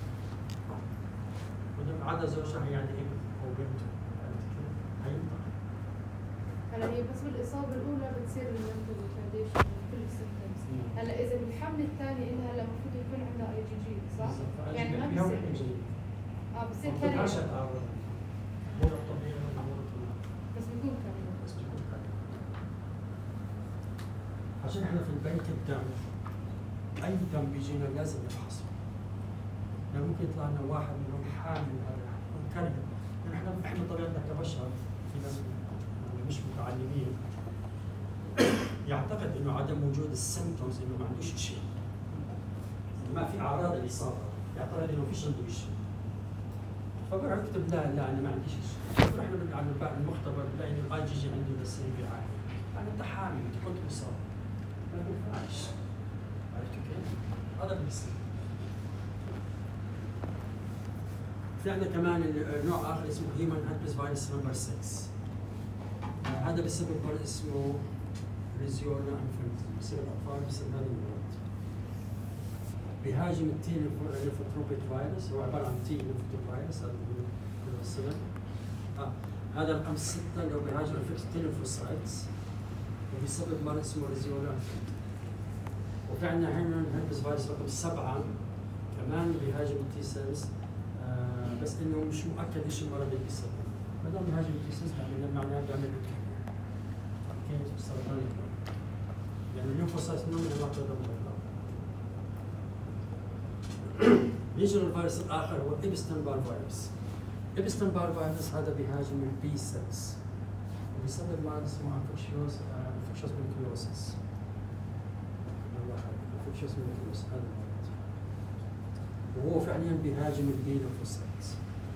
ولما عدا زوجته يعني ابن او بنته هينطق. هلا هي بس بالاصابه الاولى بتصير المنتل ريتارديشن كل السيمبتومز. هلا اذا بالحمل الثاني انها هلا المفروض يكون عندها اي جي جي صح؟ يعني ما بصير بصير كارير بس بيكون كارير. عشان احنا في البنك الدم اي دم بيجينا لازم نفحصه. يعني ممكن يطلع لنا واحد منهم حامل هذا كارير. يعني احنا طبيعتنا كبشر في ناس مش متعلمين يعتقد انه عدم وجود السيمتومز انه ما عندوش شيء. ما في اعراض الاصابه يعتقد انه فيش عنده شيء. فبروح اكتب لا انا ما عنديش شيء. نروح على المختبر بنلاقي انه الاي جي جي عنده بس في عالي. يعني انت حامل انت كنت مصاب. ما بينفعش. عرفت كيف؟ هذا اللي بيصير. في عندنا كمان نوع اخر اسمه هيومن هيربس فيروس نمبر 6. هذا بسبب مرض اسمه ريزيولا انفانتي بسبب الاطفال بسبب هذا المرض. بيهاجم التي ليمفوتروبيك فيروس هو عباره عن تي ليمفوتروبيك فيروس هذا هو السبب. هذا رقم 6 اللي هو بيهاجم التي ليمفوسايتس وبسبب مرض اسمه ريزيولا انفانتي. وفي عندنا هيومن هيربس فيروس رقم 7 كمان بيهاجم التي سيلز بس انه مش مؤكد ايش المرض اللي بيسبب. ما دام بيهاجم التي سيلز معناه بيعمل كيف السرطان يكبر. يعني الليمفوسايت نوع من انواع التدمر. يجي الفيروس الاخر هو إبستن بار فيروس. إبستن بار فيروس هذا بيهاجم البي سيلز وبيسبب مرض اسمه انفكشوس مونكيولوسيس. انفكشوس مونكيولوسيس هذا المرض. وهو فعليا بيهاجم البي ليمفوسايتس.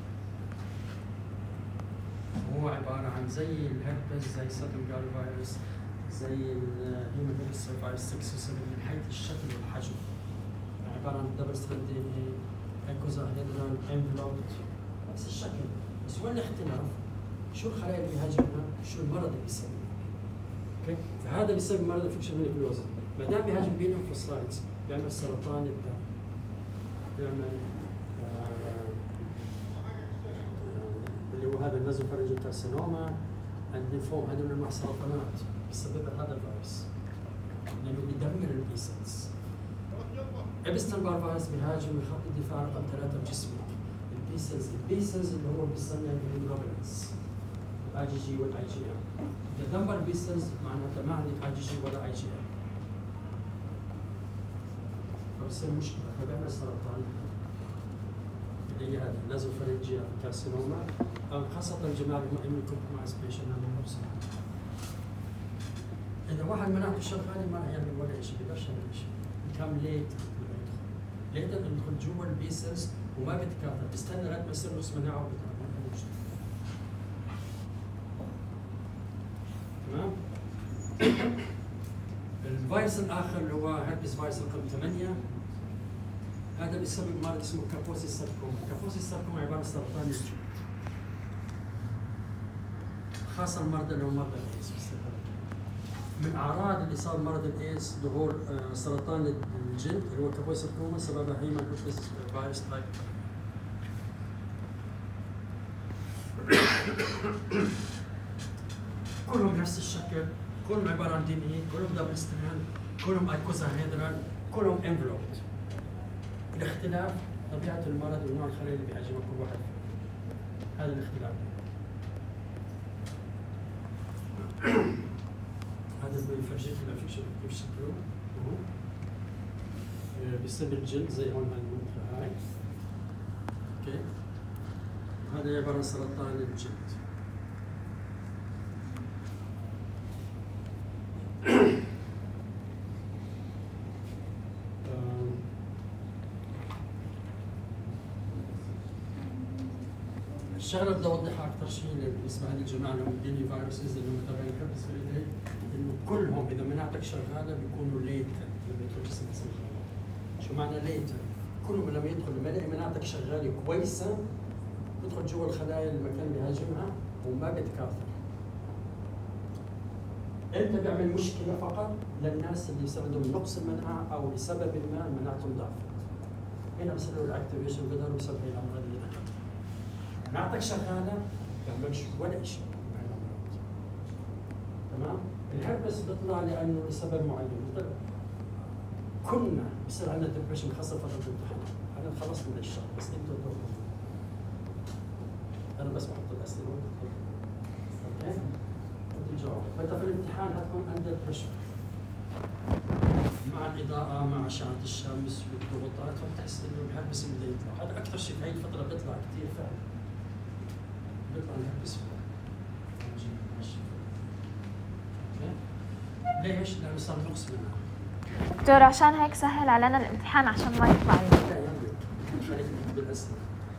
هو عبارة عن زي الهربس زي ساتوجال فيروس زي الهيومن هيربس فيروس 6 و7 من حيث الشكل والحجم. عبارة عن دبل ستراندين ايكوزاهيدرال انفلوبد نفس الشكل بس وين الاختلاف؟ شو الخلايا اللي بيهاجمها؟ شو المرض اللي بيسببه؟ اوكي؟ فهذا بيسبب مرض انفكشن مونكيولوسيس. ما دام بيهاجم بي ليمفوسايتس بيعمل سرطان الدم بيعمل اللي هو هذا النازوفارنجيال كارسينوما الليمفوم هذول انواع سرطانات بسبب هذا الفيروس لانه بيدمر البي سيلز. إبستن بار فيروس بيهاجم خط الدفاع رقم 3 بجسمك البي سيلز. البي سيلز اللي هو بيصنع الهيموجلوبينز الاي جي جي والاي جي ام. اذا دمر البي سيلز معناتها ما عندك اي جي جي ولا اي جي ام فبصير مشكله فبيعمل سرطان اللي هي هذه نازوفارنجيال كارسينوما او خاصه الجماعه المؤمن كومبرومايز بيشن هذا المرسل. اذا واحد مناعته شغاله ما راح يعمل ولا شيء بيقدرش يعمل شيء. كم ليت ليت ندخل جوا البي سيلز وما بيتكاثر، بيستنى لغايه ما يصير نص مناعه وبيتكاثر. تمام؟ الفيروس الاخر اللي هو هربس فيروس رقم 8 هذا بيسبب مرض اسمه كابوسي ساركوما. كابوسي ساركوما عباره عن سرطان الجلد، خاصه المرضى اللي هم مرضى الايدز. من اعراض اللي صار مرض الايدز ظهور سرطان الجلد اللي هو كابوسي ساركوما، سببها هيمان هربس فيروس تايب. كلهم نفس الشكل، كلهم عباره عن دي ان اي، كلهم دبل ستراند، كلهم ايكوزاهيدرال، كلهم انفلوبد. الاختلاف طبيعه المرض ونوع الخلايا اللي بيهاجمها كل واحد فيهم. هذا الاختلاف. هذا بيفرجيك الانفكشن كيف شكله. بيصيب الجلد زي هون هالمنطقه هاي. اوكي. هذا عباره عن سرطان الجلد. الشغله بدي اوضحها اكثر شيء بالنسبه للجماعه اللي هم الديني فيروسز اللي هم تبعين الهربس فيريداي، انه كلهم اذا مناعتك شغاله بيكونوا ليتن لما يدخل جسم شو معنى ليتن؟ كلهم لما يدخل لما يلاقي مناعتك شغاله كويسه بيدخل جوا الخلايا المكان اللي هاجمها وما بيتكاثر. امتى بيعمل مشكله فقط؟ للناس اللي صار عندهم نقص المناعه او لسبب ما مناعتهم ضعفت. هنا بصير له الاكتيفيشن بيقدروا بسبب هي الامراض اللي ذكرتها. مناعتك شغاله ما بيعملش ولا شيء مع الامراض. تمام؟ الهربس بيطلع لانه لسبب معين. كنا بصير عندنا ديبريشن خاصه فتره الامتحانات، انا خلصت من الشهر بس انتوا دوركم. انا بس بحط الاسئله. اوكي؟ بتجاوب، فانت في الامتحان هتكون اندر بريشر مع الاضاءه مع اشعه الشمس والضغوطات، فبتحس انه الهربس بده يطلع. هذا اكثر شيء في هي الفتره بيطلع كثير فعلا. بيطلع الهربس. ليش؟ لانه صار نقص منها. دكتور عشان هيك سهل علينا الامتحان عشان ما يطلع لي. لا يملك، خليك بالاسئله.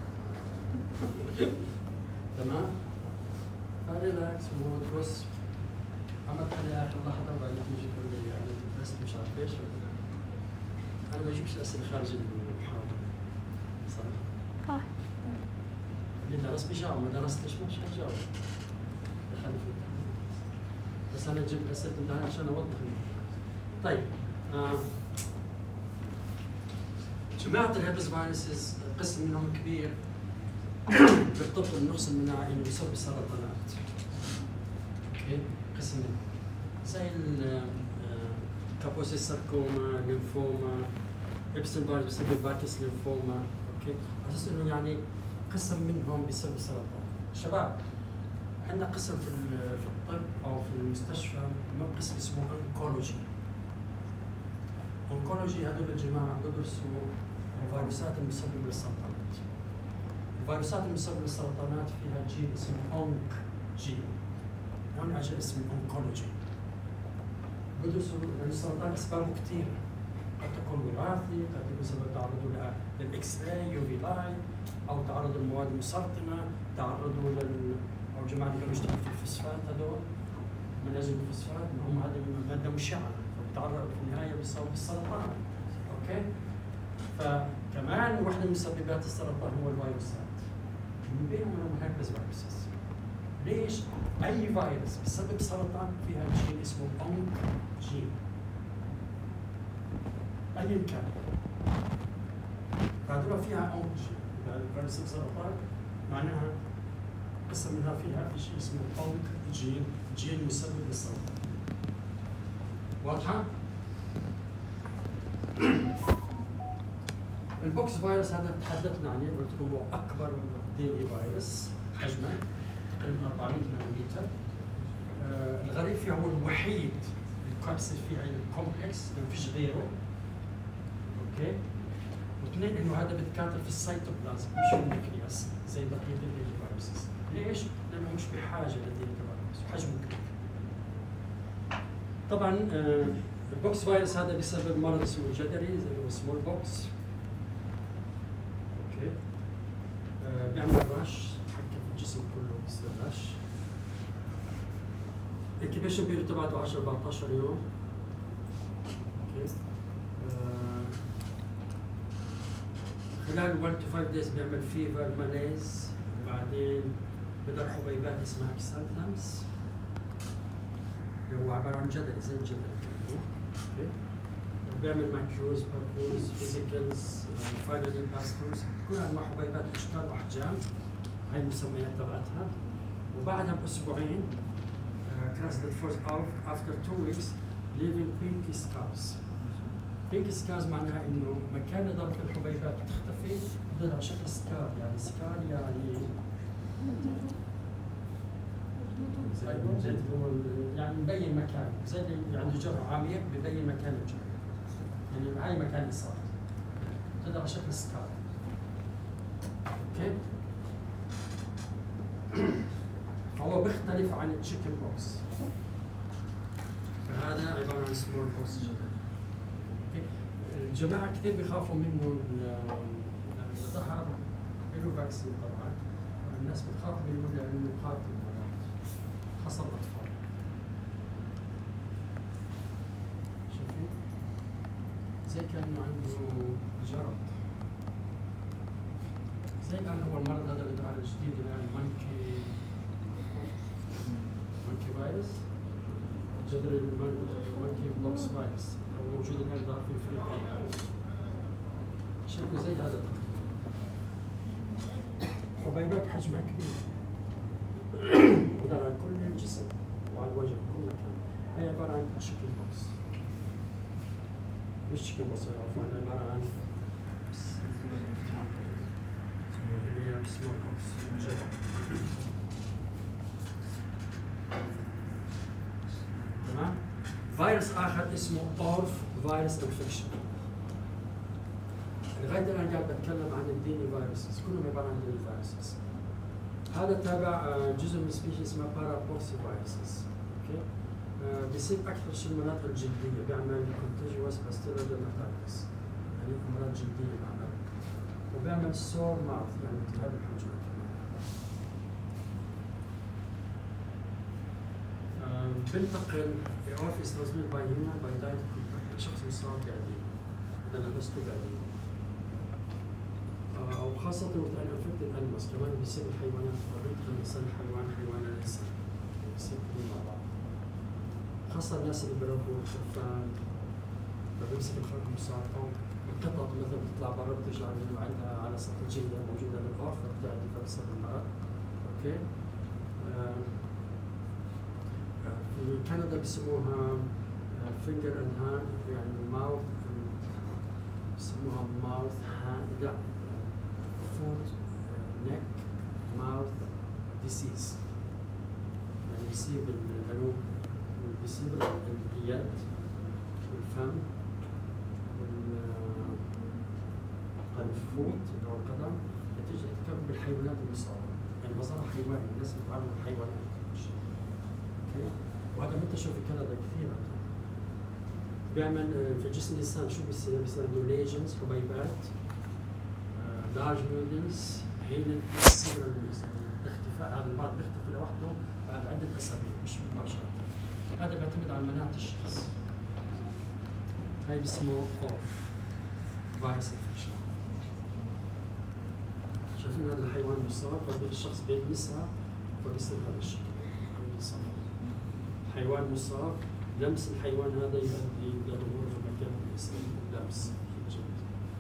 تمام؟ فريلاكس وتوس. عملت عليها اخر لحظه وبعدين تيجي تقول لي يعني بس مش عارف ايش. انا ما بجيبش الاسئله خارج المحاضره. صح؟ اللي درس بيجاوب، ما درستش مش حيجاوب. دخلت في الامتحان. بس انا جبت اسئله الامتحان عشان اوضح. طيب جماعة الهربس فيروسز قسم منهم كبير بالضبط النقص المناعي انه بيسبب سرطانات. اوكي؟ قسم منهم زي كابوسي ساركوما، ليمفوما، ابسن فيروس بيسبب باكس ليمفوما. اوكي؟ على اساس انه يعني قسم منهم بيسبب سرطان. شباب عندنا قسم في الطب او في المستشفى قسم اسمه انكولوجي. أونكولوجي هذول الجماعة بدرسوا الفيروسات المسببة للسرطانات. الفيروسات المسببة للسرطانات فيها جين اسمه أونك جين. هون أجى اسم أونكولوجي. بدرسوا لأن السرطان أسبابه كثير. قد تكون وراثي، قد يكون سبب تعرضوا للإكس راي، يو في لايت، أو تعرضوا للمواد المسرطنة، تعرضوا أو جماعة اللي كانوا يشتغلوا في الفوسفات هذول من أجل الفوسفات، هم هذه مادة مشعة. تعرض في النهايه بيصاب بالسرطان. اوكي؟ فكمان وحده من مسببات السرطان هو الفيروسات. من بينهم الهربس فيروسز. ليش؟ اي فيروس بسبب سرطان فيها جين اسمه اونك جين. ايا كان. فهذول فيها اونك جين، اذا الفيروس سرطان معناها قسم منها فيها في شيء اسمه اونك جين، جين مسبب للسرطان. واضحة؟ البوكس فيروس هذا تحدثنا عليه، قلت لكم هو أكبر دي إي فيروس حجمه تقريبا 400 نانومتر. الغريب فيه هو الوحيد الكابسيد فيه الكومبلكس ما فيش غيره. أوكي؟ واثنين إنه هذا بيتكاثر في السيتوبلازم مش في النيوكليوس زي بقية الدي إي فيروسز. ليش؟ لأنه مش بحاجة للدي إي فيروس وحجمه كبير. طبعا البوكس فيروس هذا بسبب مرض اسمه الجدري زي ما هو سمول بوكس. اوكي؟ الانكيبيشن بيريود تبعته 10 14 يوم. اوكي. خلال 1 to 5 days بيعمل فيفر ماليز، وبعدين بضل حبيبات اسمها اكسالتامس اللي هو عباره عن جدل زي الجدل. اوكي. بيعمل ماكيوز، باركوز، فيزيكالز، فاينالي باستورز، كل انواع حبيبات اشكال واحجام، هاي المسميات تبعتها. وبعدها باسبوعين crusted force out after 2 weeks leaving pinky scars. pinky scars معناها انه مكان اضافه الحبيبات بتختفي بتظهر على شكل سكار، يعني سكار يعني مبين مكان، زي اللي عنده جرح عميق ببين مكان الجرح، يعني هاي مكان الإصابة بتظهر على شكل سكار. اوكي. هو بيختلف عن التشيكن بوكس، فهذا عبارة عن سمول بوكس جدل. الجماعة كثير بيخافوا منه، الظهر له فاكسين طبعا، الناس بتخاف منه لأنه قاتل خاصة الأطفال. شايفين؟ زي كأنه عنده جرب، زي الآن هو المرض هذا اللي ظهر جديد الآن مونكي فيروس، جذر المونكي بوكس فيروس، هو موجود الآن ظهر في أفريقيا، شكله زي هذا. حبيبات حجمها كبير وظهر على كل الجسم وعلى الوجه كل مكان. هي عبارة عن تشيكن بوكس، مش تشيكن بوكس عفوا، عبارة عن اللي هي سمول بوكس. تمام؟ فيروس آخر اسمه أورف فيروس انفكشن. لغاية الآن قاعد بتكلم عن الديني فيروسز، كلهم عبارة عن ديني فيروسز. هذا تابع جزء من سبيشيز اسمها بارابوكسي فيروسز. اوكي. بيصير أكثر شيء المناطق الجلدية، بيعمل كونتيجوس باستيلر ديرماتايتس، يعني أمراض جلدية بعمل. وبيعمل سور ماوث، يعني التهاب الحنجرة. بنتقل أورف is transmitted by human by direct contact، شخص مصاب بعدين، إذا لبسته بعدين. أو خاصة وقت انفكتد أنيمالز، كمان بيصير الحيوانات، فبيدخل إنسان حيوان إنسان، بيصير كلهم مع بعض. خاصة الناس اللي بيربوا خرفان، فبيمسك الخرف مساعدهم، القطط مثلا بتطلع برا بترجع منه على سطح الجلد موجودة بالأورف فبتعدي فبصير المرض. أوكي. في كندا بيسموها فينجر اند هاند، يعني ماوث، بيسموها ماوث هاند، لا فوت نيك ماوث ديسيز، يعني بيصيب العنق، بيصيب اليد والفم والفوت اللي هو القدم، نتيجة تكون بالحيوانات المصابة، يعني مصاب حيواني، الناس بتعامل الحيوانات. وهذا منتشر في كندا كثير. بيعمل في جسم الانسان شو بيصير؟ بيصير عنده ليجنز، حبيبات، لارج نودلز، هيلن سيرال اختفاء. هذا المرض بيختفي لوحده بعد عدة أسابيع مش مباشرة. هذا بيعتمد على مناعة الشخص. هاي بسموه أورف فيروس انفكشن. شايفين هذا الحيوان مصاب، الشخص بيلمسها فبيصير هذا الشيء. حيوان مصاب، لمس الحيوان هذا يؤدي إلى ظهور مكان اللمس في الجلد.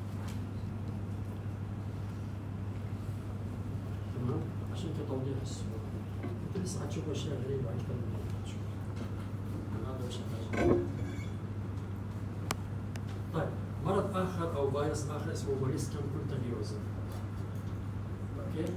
تمام؟ عشان كتوضيح الصورة. أنت لسه حتشوف أشياء غريبة أكثر من هيك حتشوف. هذا مش حاجة. طيب، مرض آخر أو فيروس آخر اسمه موليسكم كونتاجيوزا. أوكي؟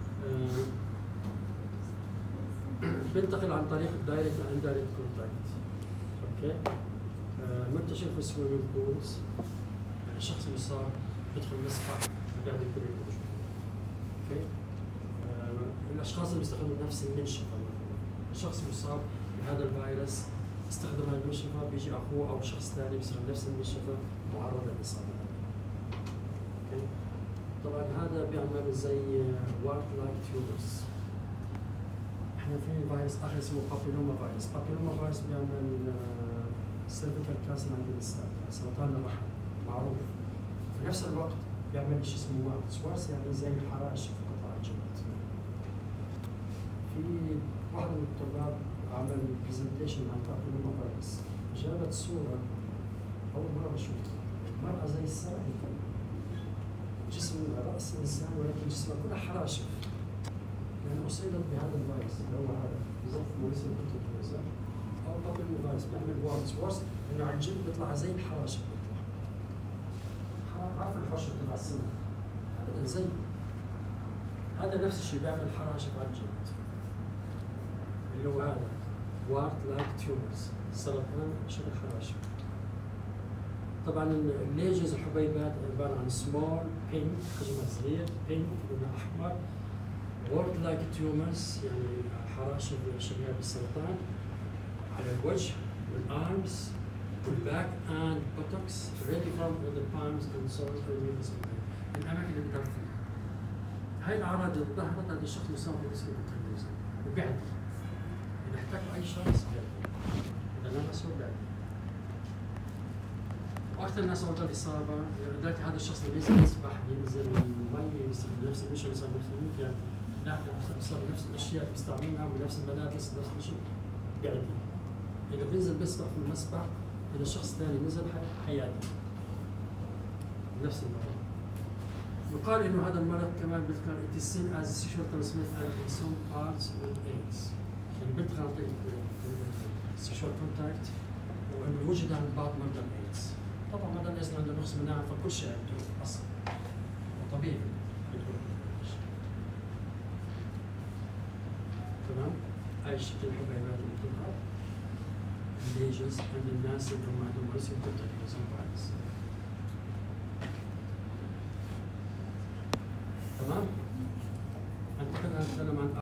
بينتقل عن طريق الدايركت والاندايركت كونتاكت. اوكي. منتشر في السويمنج بولز، يعني شخص مصاب بيدخل مسبح بيعدي كل الموجود. اوكي. الاشخاص اللي بيستخدموا نفس المنشفه، الشخص مصاب بهذا الفيروس استخدم هذه المنشفه، بيجي اخوه او شخص ثاني بيستخدم نفس المنشفه معرض للاصابه. اوكي. طبعا هذا بيعمل زي وارت لايك تيوبرز. احنا في فيروس اخر اسمه بابيلوما فيروس، بابيلوما فيروس بيعمل سيرفيكال كارسينوما عند النساء، سرطان الرحم معروف. في نفس الوقت بيعمل شيء اسمه وارتس، يعني زي الحرائش في قطاع الجلد. في واحد من الطلاب عمل برزنتيشن عن بابيلوما فيروس، جابت صورة أول مرة بشوفها، مرأة زي السلاحف، جسم رأس إنسان ولكن جسمها كلها حراشف، لأنه أصيبت بهذا الفيروس اللي هو هذا بالضبط مريض الكتب أو بابيلوما فيروس بيعمل وارتس، إنه على الجلد بيطلع زي الحراشف، عارف الحشرة تبع السمك أبدا زي هذا نفس الشيء بيعمل حراشف على الجلد اللي هو هذا وارت لايك تيومرز، سرطان شبه الحراشف. طبعا الليجز الحبيبات عباره عن سمول بينك حجمها صغير، بينك لونها احمر، وورد لايك تيومرز يعني حراشف شبيهه بالسرطان على الوجه والارمز والباك اند بوتوكس ريدي فروم ذا بالمز اند سورس الاماكن اللي بتعرف فيها. هاي الاعراض اللي ظهرت هذا الشخص مصاب بمسكين التلفزيون وبعد اذا احتاج اي شخص اذا لمسه بعد. واكثر الناس عرضه للاصابه لذلك هذا الشخص اللي ينزل يسبح ينزل المي ينزل نفس الشيء يصير نفس المكان، لا بيصير نفس الاشياء اللي بيستعملها ونفس الملابس نفس الشيء قاعد. اذا بينزل بيسبح في المسبح اذا شخص ثاني نزل حياتي نفس المرض. يقال انه هذا المرض كمان بيذكر it is seen as sexual transmitted and in some parts with AIDS، يعني بيدخل sexual contact وانه وجد عند بعض مرضى الايدز. طبعا مرضى الايدز عنده نقص مناعه فكل شيء عنده اصلا وطبيعي تمام. هاي الشكل الحبيبات اللي بتظهر الليجز عند الناس اللي هم عندهم رسم تنتج